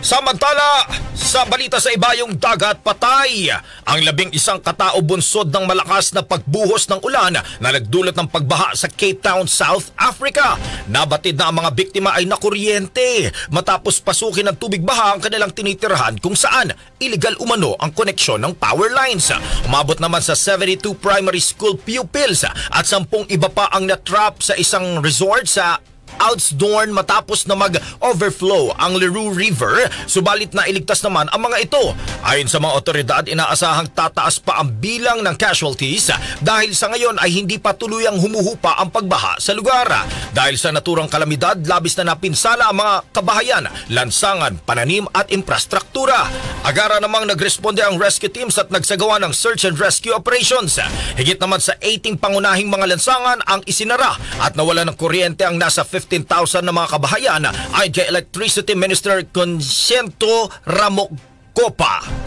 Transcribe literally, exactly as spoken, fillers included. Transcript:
Samantala, sa balita sa ibayong dagat, patay ang labing isang katao bunsod ng malakas na pagbuhos ng ulan na nagdulot ng pagbaha sa Cape Town, South Africa. Nabatid na ang mga biktima ay nakuryente matapos pasukin ng tubig baha ang kanilang tinitirhan kung saan illegal umano ang koneksyon ng power lines. Umabot naman sa seventy-two primary school pupils at sampung iba pa ang natrap sa isang resort sa Outdoorn matapos na mag-overflow ang Leroux River, subalit na iligtas naman ang mga ito. Ayon sa mga otoridad, inaasahang tataas pa ang bilang ng casualties dahil sa ngayon ay hindi pa tuluyang humuhupa ang pagbaha sa lugar. Dahil sa naturang kalamidad, labis na napinsala ang mga kabahayan, lansangan, pananim at infrastruktura. Agara namang nagresponde ang rescue teams at nagsagawa ng search and rescue operations. Higit naman sa eighteen pangunahing mga lansangan ang isinara at nawala ng kuryente ang nasa fifteen thousand na mga kabahayan, ay kay Electricity Minister Consiento Ramocopa.